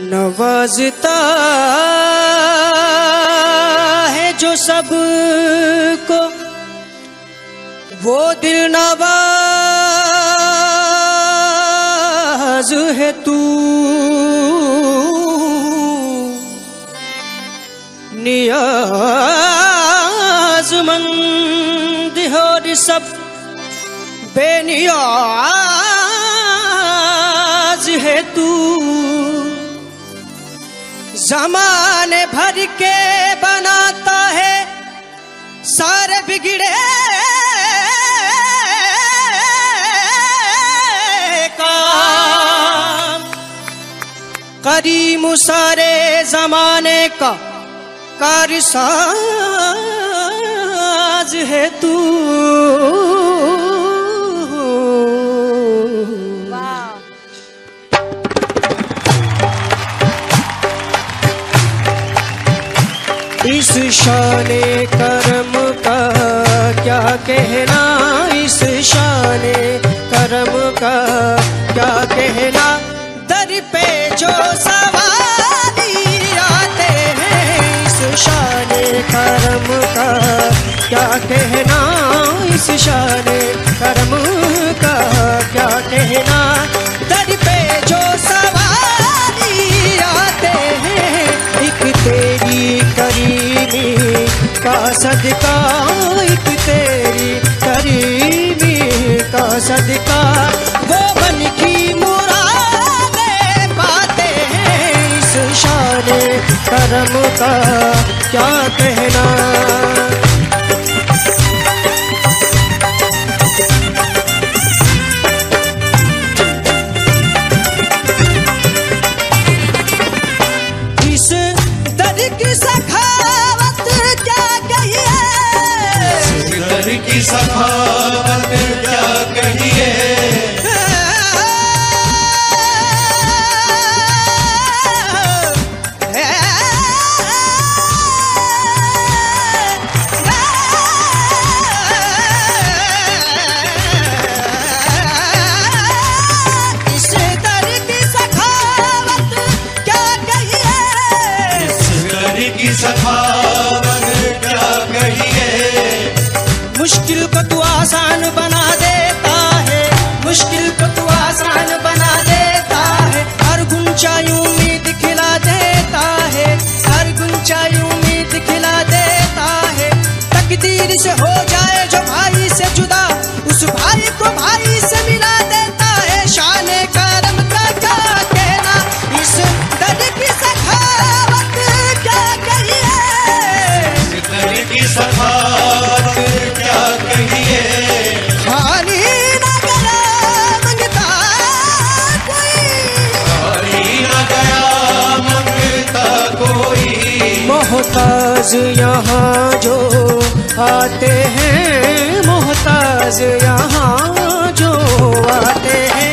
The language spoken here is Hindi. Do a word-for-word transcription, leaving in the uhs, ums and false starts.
नवाजता है जो सब को वो दिल नवाज है तू। नियाज़मंद हो सब बेनियाज है तू। ज़माने भर के बनाता है सारे बिगड़े काम। करीम सारे ज़माने का कारसाज है तू। इस शाने करम का क्या कहना, इस शाने करम का क्या कहना। दर पे जो सवारी आते हैं इस शाने करम का क्या कहना, इस शाने करम का क्या कहना। दर पे जो सवारी आते हैं एक तेरी करीमी का सदका, एक तेरी करीमी का सदका। वो मन की मुरादें पाते हैं इस शाने करम का क्या कहना। इस दर की सखावत क्या कहिए, इस दर की सखावत क्या कहिए। सखावत क्या कहिए। मुश्किल को तू आसान बना देता है, मुश्किल को तू आसान बना देता है। हर गुंचाई उम्मीद खिला देता है, हर गुंचाई उम्मीद खिला देता है। तकदीर से हो जाए जो भाई से जुदा, उस भाई को भाई से मिला देता है। शाने करम का क्या कहना, इस दर की सखावत क्या कहिए। की सखावत क्या कहिए। खाली ना गया मंगता कोई, खाली ना गया मंगता कोई। मोहताज यहाँ जो आते हैं, मोहताज यहाँ जो आते हैं।